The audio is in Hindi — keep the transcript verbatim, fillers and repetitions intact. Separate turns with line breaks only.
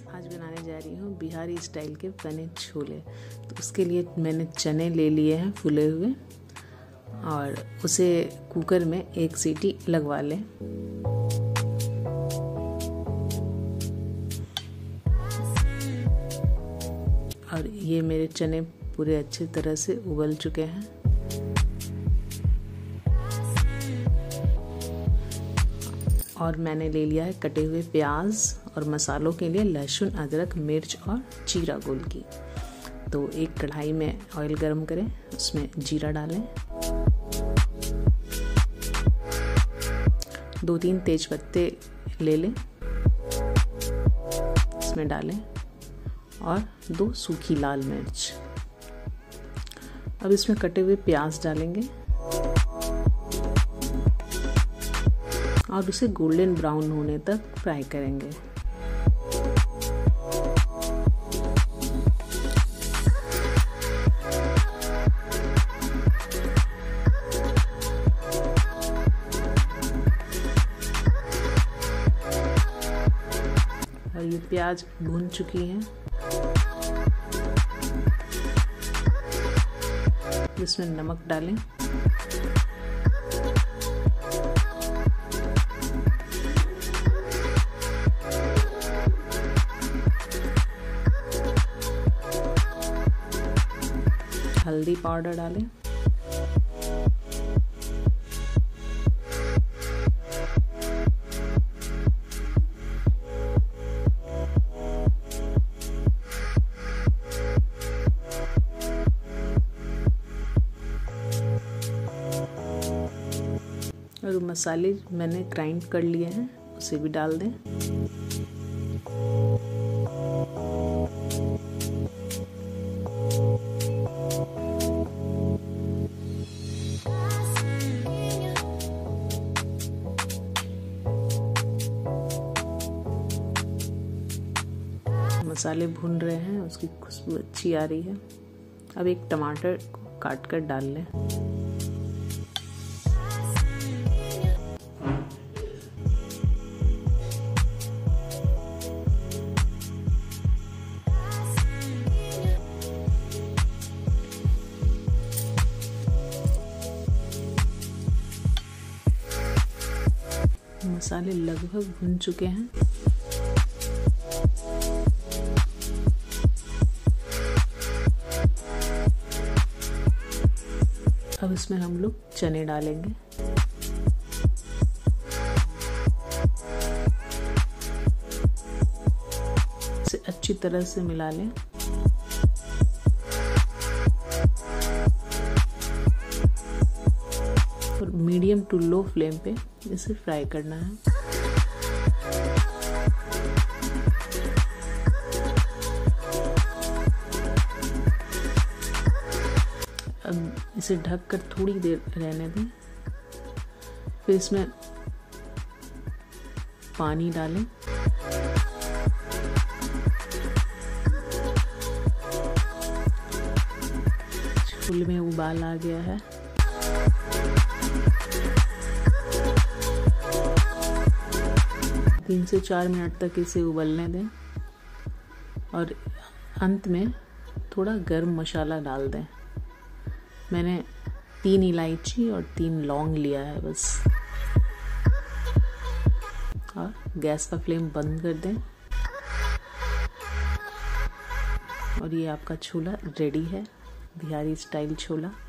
आज बनाने जा रही हूँ बिहारी स्टाइल के पनीर छोले। तो उसके लिए मैंने चने ले लिए हैं फूले हुए और उसे कुकर में एक सीटी लगवा लें। और ये मेरे चने पूरे अच्छी तरह से उबल चुके हैं। और मैंने ले लिया है कटे हुए प्याज और मसालों के लिए लहसुन, अदरक, मिर्च और जीरा गोल की। तो एक कढ़ाई में ऑयल गरम करें, उसमें जीरा डालें, दो तीन तेज पत्ते ले लें, इसमें डालें और दो सूखी लाल मिर्च। अब इसमें कटे हुए प्याज डालेंगे और उसे गोल्डन ब्राउन होने तक फ्राई करेंगे। और ये प्याज भून चुकी हैं। इसमें नमक डालें, हल्दी पाउडर डालें, और मसाले मैंने ग्राइंड कर लिए हैं उसे भी डाल दें। मसाले भून रहे हैं, उसकी खुशबू अच्छी आ रही है। अब एक टमाटर को काट कर डाल लें। मसाले लगभग भुन चुके हैं। अब इसमें हम लोग चने डालेंगे। इसे अच्छी तरह से मिला लें। और मीडियम टू लो फ्लेम पे इसे फ्राई करना है। अब इसे ढककर थोड़ी देर रहने दें। फिर इसमें पानी डालें। छोले में उबाल आ गया है। तीन से चार मिनट तक इसे उबलने दें और अंत में थोड़ा गरम मसाला डाल दें। मैंने तीन इलायची और तीन लौंग लिया है बस। और गैस का फ्लेम बंद कर दें। और ये आपका छोला रेडी है, बिहारी स्टाइल छोला।